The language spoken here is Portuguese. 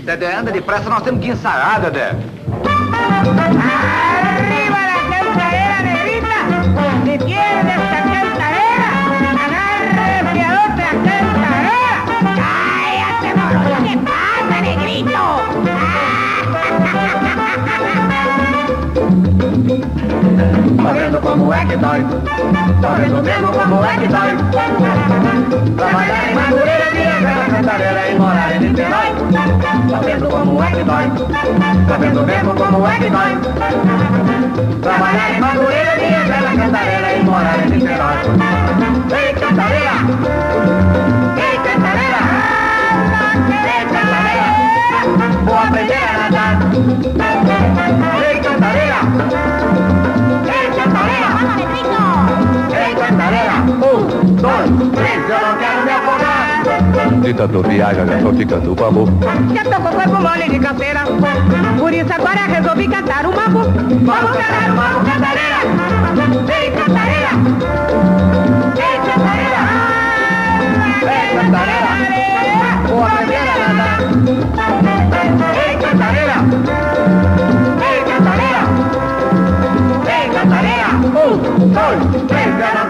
Dedé, anda depressa, nós temos que ensaiar, Dedé. ¡Arriba la cantarera, negrita! Si quieres esta cantarera, agarre el fiadote a cantarera. ¡Cállate, moro! ¿Qué pasa, negrito? Tá vendo como é que dói? Tá vendo mesmo como é que dói? Trabalhar em Madureira, viajar na Cantareira e morar em Niterói. Tá vendo como é que dói? Tá vendo mesmo como é que dói? Trabalhar em Madureira, viajar na Cantareira e morar em Niterói. Ei, Cantareira! Ei, Cantareira! Ei, Cantareira! Vou aprender a nadar! Ei, Cantareira! Ei, Cantareira! Ei, Cantareira! 1, 2, 3, eu não quero me afogar! De tanto viajar, já tô ficando bambu. Já tô com o corpo mole de canseira, por isso agora resolvi cantar um mambo. Vamos cantar um mambo, Cantareira! Ei, Cantareira! Ei, Cantareira! Ei, Cantareira! Vou aprender a nadar! Ei, Cantareira! Ei, Cantareira! Ei, Cantareira! 1, 2, 3, eu não